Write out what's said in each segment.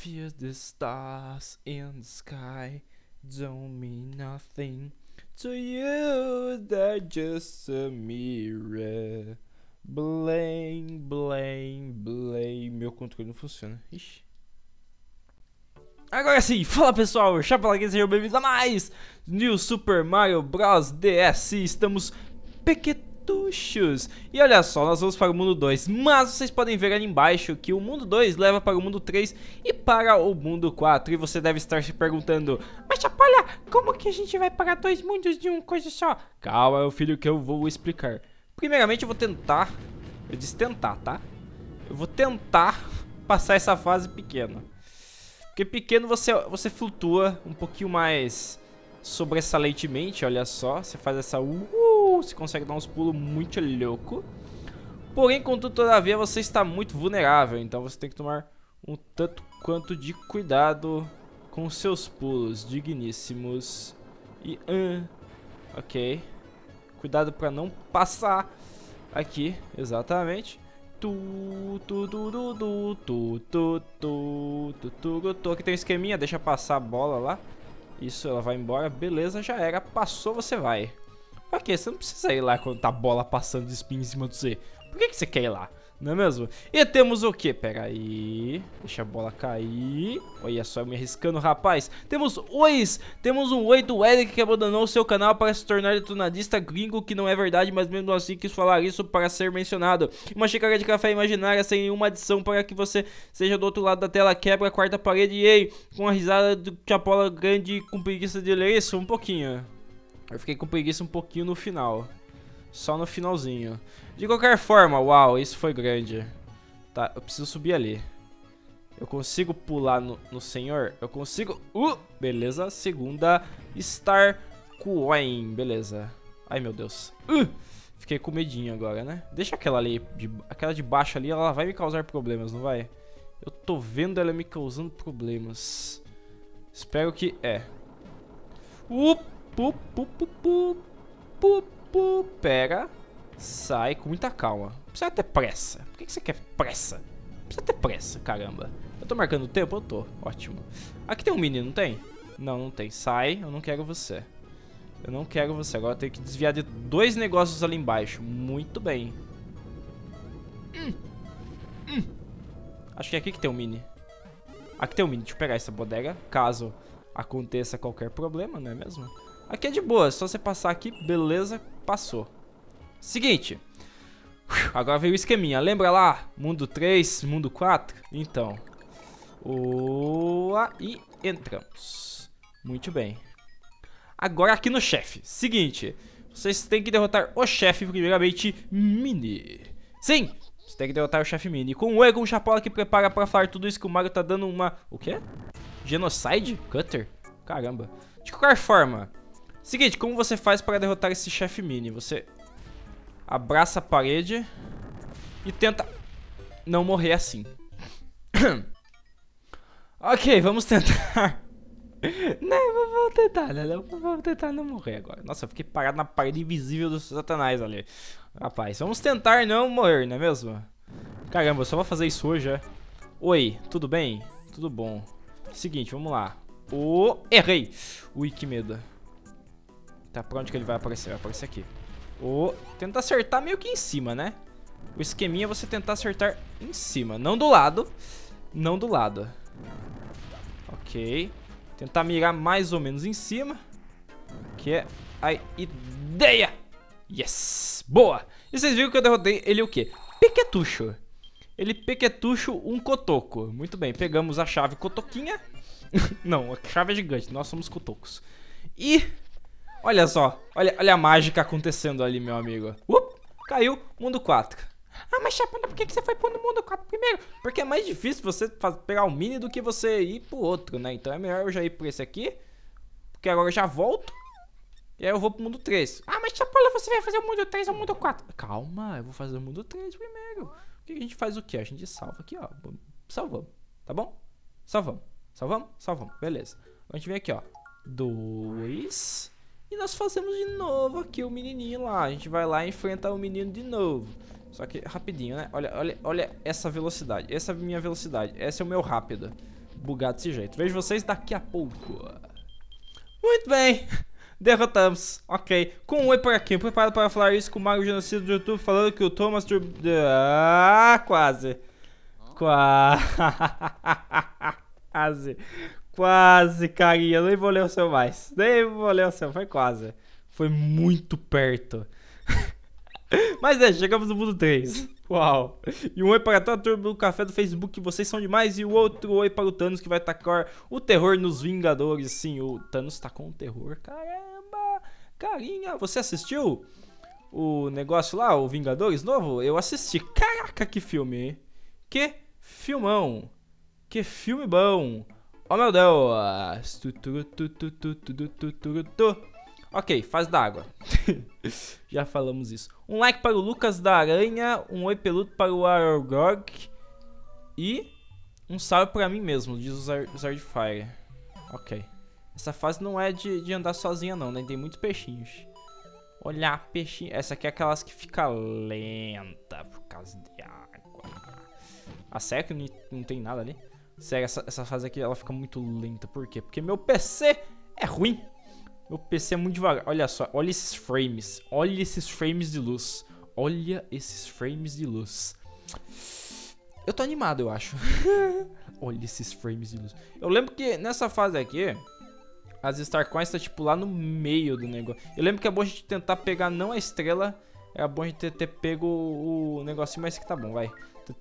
Fear the stars in the sky don't mean nothing to you, they're just a mirror. Blame, blame, blame. Meu controle não funciona. Ixi. Agora sim, fala pessoal, Chapala aqui, sejam bem-vindos a mais New Super Mario Bros. DS. Estamos pequetuchos. E olha só, nós vamos para o mundo 2. Mas vocês podem ver ali embaixo que o mundo 2 leva para o mundo 3 e para o mundo 4. E você deve estar se perguntando: mas Chapala, como que a gente vai para dois mundos de uma coisa só? Calma, meu filho, que eu vou explicar. Primeiramente eu vou tentar, eu disse tentar, tá? Eu vou tentar passar essa fase pequena. Porque pequeno você flutua um pouquinho mais sobressalentemente, olha só. Você faz essa você consegue dar uns pulos muito louco. Porém, contudo, todavia, você está muito vulnerável. Então você tem que tomar um tanto quanto de cuidado com os seus pulos digníssimos. E, ok. Cuidado para não passar aqui, exatamente. Aqui tem um esqueminha, deixa passar a bola lá. Isso, ela vai embora, beleza, já era. Passou, você vai. Pra quê? Você não precisa ir lá quando tá a bola passando de espinho em cima de você. Por que você quer ir lá? Não é mesmo? E temos o que? Pera aí. Deixa a bola cair. Olha só, eu me arriscando, rapaz. Temos ois. Temos um oi do Eric que abandonou o seu canal para se tornar detonadista gringo, que não é verdade, mas mesmo assim quis falar isso para ser mencionado. Uma xícara de café imaginária sem nenhuma adição para que você seja do outro lado da tela. Quebra a quarta parede e ei, com a risada do Chapola grande com preguiça de ler isso um pouquinho. Eu fiquei com preguiça um pouquinho no final. Só no finalzinho. De qualquer forma, uau, isso foi grande. Tá, eu preciso subir ali. Eu consigo pular no senhor? Eu consigo... beleza, segunda Star Coin, beleza. Ai, meu Deus. Fiquei com medinho agora, né? Deixa aquela ali, aquela de baixo ali, ela vai me causar problemas, não vai? Eu tô vendo ela me causando problemas. Espero que... Pega, sai com muita calma. Não precisa ter pressa. Por que você quer pressa? Não precisa ter pressa, caramba. Eu tô marcando o tempo? Eu tô, ótimo. Aqui tem um mini, não tem? Não, não tem. Sai, eu não quero você. Eu não quero você. Agora eu tenho que desviar de dois negócios ali embaixo. Muito bem. Acho que é aqui que tem um mini. Aqui tem um mini, deixa eu pegar essa bodega, caso aconteça qualquer problema, não é mesmo? Aqui é de boa, é só você passar aqui, beleza, passou. Seguinte, agora veio o esqueminha, lembra lá? Mundo 3, mundo 4? Então, e entramos. Muito bem. Agora aqui no chefe, seguinte, vocês têm que derrotar o chefe primeiramente, Mini. Sim, você tem que derrotar o chefe Mini. Com o Egon Chapola que prepara pra falar tudo isso que o Mario tá dando uma... O quê? Genocide? Cutter? Caramba. De qualquer forma... Seguinte, como você faz para derrotar esse chefe Mini? Você abraça a parede e tenta não morrer assim. Ok, vamos tentar. Não, vamos tentar, né? Vamos tentar não morrer agora. Nossa, eu fiquei parado na parede invisível do Satanás ali. Rapaz, vamos tentar não morrer, não é mesmo? Caramba, eu só vou fazer isso hoje, é? Oi, tudo bem? Tudo bom. Seguinte, vamos lá. Errei. Ui, que medo. Tá, pra onde que ele vai aparecer? Vai aparecer aqui. Tenta acertar meio que em cima, né? O esqueminha é você tentar acertar em cima. Não do lado. Não do lado. Ok. Tentar mirar mais ou menos em cima. Que é a ideia. Yes! Boa! E vocês viram que eu derrotei ele o quê? Pequetucho. Ele pequetucho um cotoco. Muito bem, pegamos a chave cotoquinha. Não, a chave é gigante. Nós somos cotocos. E... olha só, olha a mágica acontecendo ali, meu amigo. Caiu, mundo 4. Ah, mas Chapala, por que você foi pro mundo 4 primeiro? Porque é mais difícil você pegar o mini do que você ir pro outro, né? Então é melhor eu já ir por esse aqui. Porque agora eu já volto. E aí eu vou pro mundo 3. Ah, mas Chapala, você vai fazer o mundo 3 ou o mundo 4? Calma, eu vou fazer o mundo 3 primeiro. Porque a gente faz o quê? A gente salva aqui, ó. Salvamos, tá bom? Salvamos, salvamos, salvamos. Beleza. A gente vem aqui, ó. 2... e nós fazemos de novo aqui o menininho lá. A gente vai lá e enfrenta o menino de novo. Só que rapidinho, né? Olha essa velocidade. Essa é a minha velocidade. Esse é o meu rápido. bugado desse jeito. Vejo vocês daqui a pouco. Muito bem. Derrotamos. Ok. Com um oi por aqui. Preparado para falar isso com o Mago Genocida do YouTube falando que o Thomas... quase. Quase. Quase, carinha. Nem vou ler o seu mais. Nem vou ler o seu. Foi quase. Foi muito perto. Mas chegamos no mundo 3. Uau. E um oi para toda a turma do café do Facebook, que vocês são demais. E o outro oi para o Thanos, que vai tacar o terror nos Vingadores. Sim, o Thanos tá com o terror. Caramba. Carinha, você assistiu o negócio lá, o Vingadores novo? Eu assisti. Caraca, que filme, hein? Que filmão. Que filme bom. Oh, meu Deus. Ok, fase da água. Já falamos isso. Um like para o Lucas da Aranha. Um oi peludo para o Argog. E um salve para mim mesmo, diz o Zardfire. Ok. Essa fase não é de andar sozinha não, né? Tem muitos peixinhos. Olhar peixinho. Essa aqui é aquelas que fica lenta por causa de água. Ah, sério que não tem nada ali? Sério, essa fase aqui ela fica muito lenta. Por quê? Porque meu PC é ruim. Meu PC é muito devagar. Olha só, olha esses frames. Olha esses frames de luz. Olha esses frames de luz. Eu tô animado, eu acho. Olha esses frames de luz. Eu lembro que nessa fase aqui, as Star Coins tá tipo lá no meio do negócio. Eu lembro que é bom a gente tentar pegar não a estrela. É bom a gente ter pego o negocinho, mas que tá bom, vai.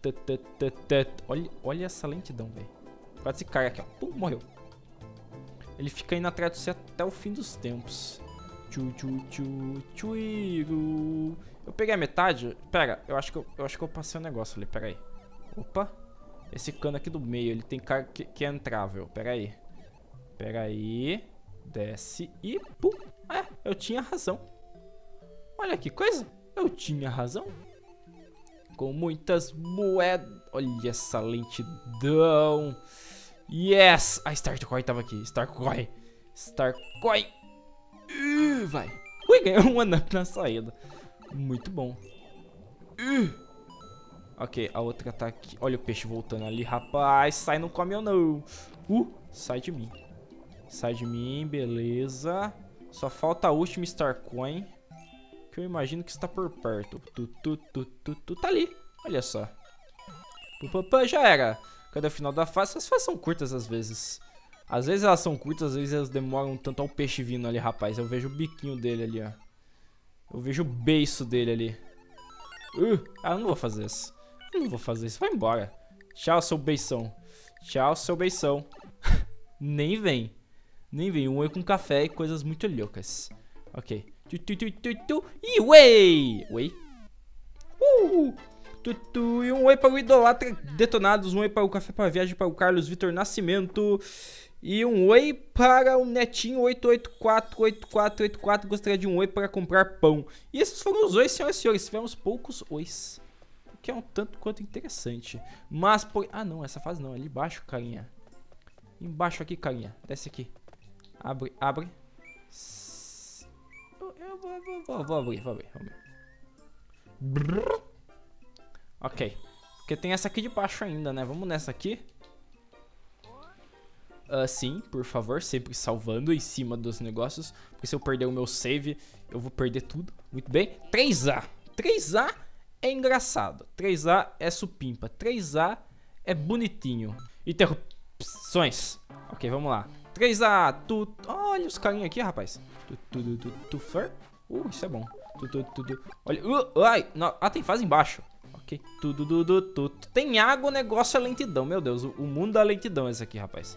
Olha essa lentidão, velho. Quase esse cara aqui, ó. Pum, morreu. Ele fica indo atrás de você até o fim dos tempos. Eu peguei a metade. Pera, eu acho que eu passei um negócio ali, pera aí. Opa. Esse cano aqui do meio, ele tem cara que é entrável. Pera aí. Pera aí. Desce e pum. É, eu tinha razão. Olha que coisa. Eu tinha razão. Com muitas moedas. Olha essa lentidão. Yes! A Starcoin tava aqui. Starcoin. Starcoin. Vai. Ui, ganhou um one-up na saída. Muito bom. Ok, a outra tá aqui. Olha o peixe voltando ali, rapaz. Sai, não come eu não. Sai de mim. Sai de mim, beleza. Só falta a última Starcoin, que eu imagino que está por perto. Tá ali. Olha só. Já era. Cadê o final da fase? As fases são curtas às vezes. Às vezes elas são curtas, às vezes elas demoram tanto. Olha o peixe vindo ali, rapaz. Eu vejo o biquinho dele ali, ó. Eu vejo o beiço dele ali. Eu não vou fazer isso. Eu não vou fazer isso. Vai embora. Tchau, seu beição. Tchau, seu beição. Nem vem. Nem vem. Um oi com café e coisas muito loucas. Ok. E ué! Oi. E um oi para o Idolatra Detonados, um oi para o Café para a Viagem, para o Carlos Vitor Nascimento. E um oi para o Netinho 8848484. Gostaria de um oi para comprar pão. E esses foram os ois, senhoras e senhores. Tivemos poucos ois, o que é um tanto quanto interessante. Mas por... Ah não, essa fase não, ali embaixo, carinha. Embaixo aqui, carinha. Desce aqui. Abre, abre. Eu vou abrir, vamos ver. Ok. Porque tem essa aqui de baixo ainda, né? Vamos nessa aqui. Sim, por favor. Sempre salvando em cima dos negócios. Porque se eu perder o meu save, eu vou perder tudo. Muito bem. 3A. 3A é engraçado. 3A é supimpa. 3A é bonitinho. Interrupções. Ok, vamos lá. 3A. Olha os carinhos aqui, rapaz. Tufer. Isso é bom. Olha. Ai. Não. Ah, tem fase embaixo. Ok. Tem água, o negócio é lentidão. Meu Deus, o mundo da lentidão é esse aqui, rapaz.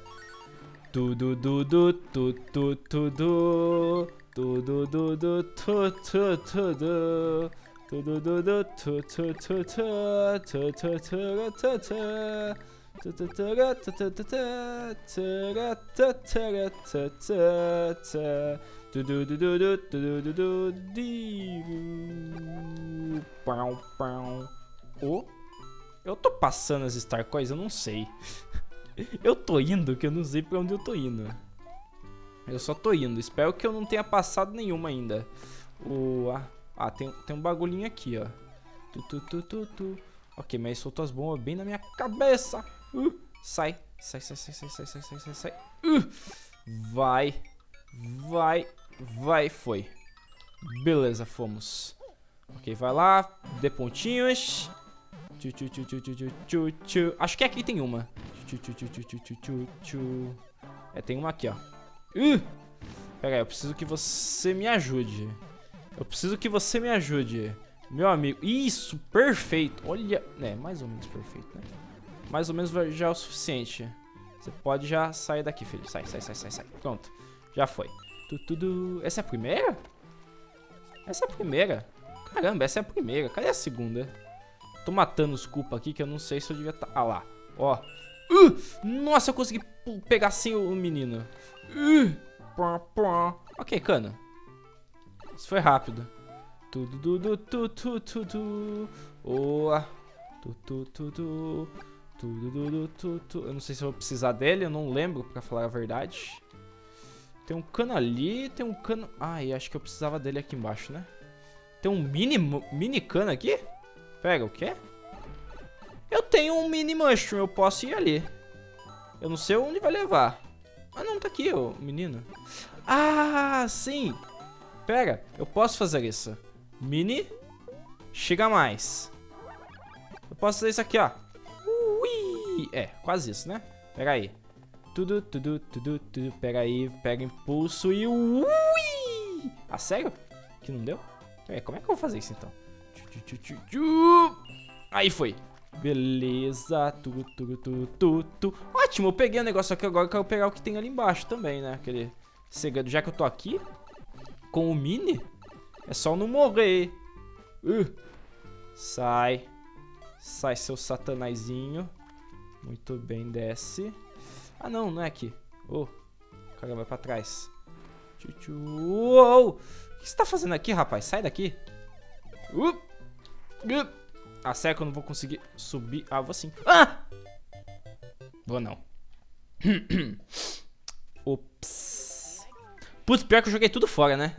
Eu tô passando as Starcoins, eu não sei. Eu tô indo, que eu não sei pra onde eu tô indo. Eu só tô indo. Espero que eu não tenha passado nenhuma ainda. Tem um bagulhinho aqui, ó. Ok, mas soltou as bombas bem na minha cabeça. Sai. Sai, sai, sai, sai, sai, sai, sai, sai, sai. Vai. Vai. Vai, foi. Beleza, fomos. Ok, vai lá. Dê pontinhos. Tchu, tchu, tchu, tchu, tchu, tchu, tchu. Acho que aqui tem uma. Tchu, tchu, tchu, tchu, tchu, tchu, tchu, tchu. É, tem uma aqui, ó. Pera aí, eu preciso que você me ajude. Eu preciso que você me ajude. Meu amigo. Isso, perfeito. Olha. É, mais ou menos perfeito, né? Mais ou menos já é o suficiente. Você pode já sair daqui, filho. Sai, sai, sai, sai, sai. Pronto. Já foi. Tudo. Essa é a primeira? Essa é a primeira. Caramba, essa é a primeira. Cadê a segunda? Tô matando os culpa aqui que eu não sei se eu devia estar. Ah lá. Ó. Nossa, eu consegui pegar sem o menino. Ok, cana. Isso foi rápido. Oa. Eu não sei se eu vou precisar dele, eu não lembro, pra falar a verdade. Tem um cano ali, tem um cano... Ai, acho que eu precisava dele aqui embaixo, né? Tem um mini cano aqui? Pega, o quê? Eu tenho um mini mushroom, eu posso ir ali. Eu não sei onde vai levar. Ah, não, tá aqui, o menino. Ah, sim. Pera, eu posso fazer isso. Mini. Chega mais. Eu posso fazer isso aqui, ó. Ui. É, quase isso, né? Pera aí. Pera aí, pega impulso e... Ui. Ah, sério? Que não deu? É, como é que eu vou fazer isso, então? Aí foi. Beleza. Ótimo, eu peguei o negócio aqui. Agora eu quero pegar o que tem ali embaixo também, né? Aquele segredo. Já que eu tô aqui com o mini, é só não morrer. Sai. Sai, seu satanazinho. Muito bem, desce. Ah, não, não é aqui. Oh, caramba, é pra trás. Uou. O que você tá fazendo aqui, rapaz? Sai daqui. Ah, sério que eu não vou conseguir subir? Ah, vou sim. Ah! Vou não. Ops. Putz, pior que eu joguei tudo fora, né?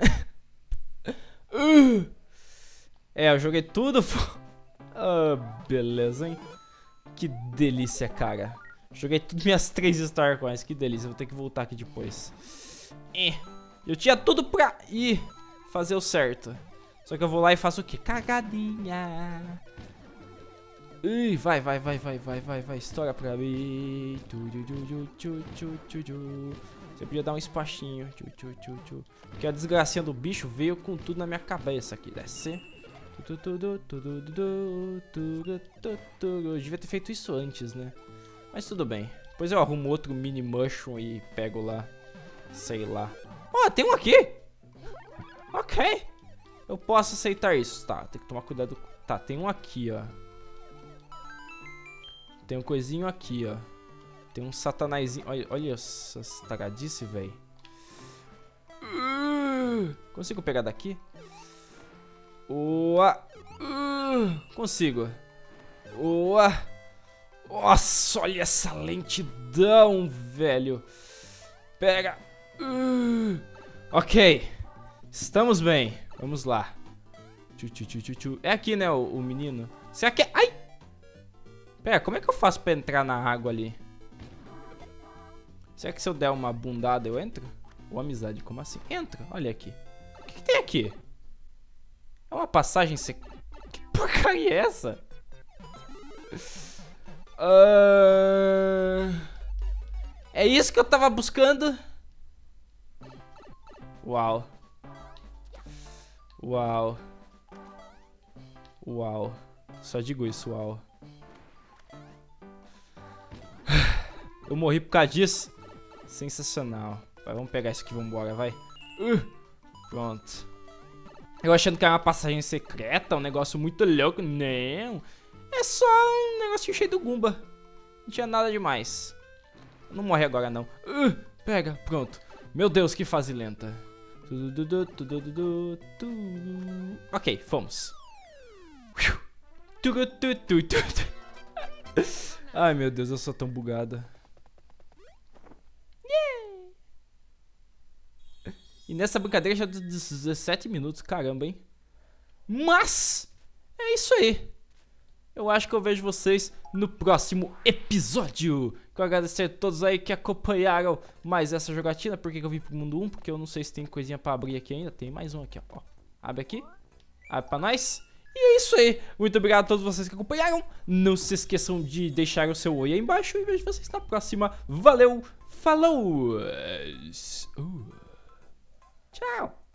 É, eu joguei tudo fora. Ah, beleza, hein? Que delícia, cara. Joguei tudo minhas 3 Star Coins. Que delícia, vou ter que voltar aqui depois. Eu tinha tudo pra ir fazer o certo. Só que eu vou lá e faço o quê? Cagadinha. Vai. Estoura pra mim. Você podia dar um espachinho. Porque a desgracinha do bicho veio com tudo na minha cabeça aqui. Desce. Eu devia ter feito isso antes, né? Mas tudo bem. Depois eu arrumo outro mini mushroom e pego lá. Sei lá. Ó, tem um aqui. Ok. Eu posso aceitar isso. Tá, tem que tomar cuidado. Tá, tem um aqui, ó. Tem um coisinho aqui, ó. Tem um satanazinho. Olha essas tagadice, velho. Consigo pegar daqui? Consigo. Nossa, olha essa lentidão, velho. Pega. Ok. Estamos bem. Vamos lá. É aqui, né, o menino. Será que é... Ai! Pera, como é que eu faço pra entrar na água ali? Será que se eu der uma bundada eu entro? Ou amizade, como assim? Entra, olha aqui. O que tem aqui? É uma passagem secreta. Que porcaria é essa? É isso que eu tava buscando? Uau. Só digo isso, uau. Eu morri por causa disso. Sensacional. Vai, vamos pegar isso aqui, vambora, vai. Pronto. Eu achando que era uma passagem secreta, um negócio muito louco. Não. É só um negocinho cheio do Goomba. Não tinha nada demais. Não morre agora, não. Pega, pronto. Meu Deus, que fase lenta. Ok, fomos. Ai, meu Deus, eu sou tão bugado. E nessa brincadeira já deu 17 minutos, caramba, hein? Mas, é isso aí. eu acho que eu vejo vocês no próximo episódio. Quero agradecer a todos aí que acompanharam mais essa jogatina. Por que eu vim pro mundo 1? Porque eu não sei se tem coisinha pra abrir aqui ainda. Tem mais um aqui, ó. Abre aqui. Abre pra nós. E é isso aí. Muito obrigado a todos vocês que acompanharam. Não se esqueçam de deixar o seu oi aí embaixo. E vejo vocês na próxima. Valeu. Falou. Tchau.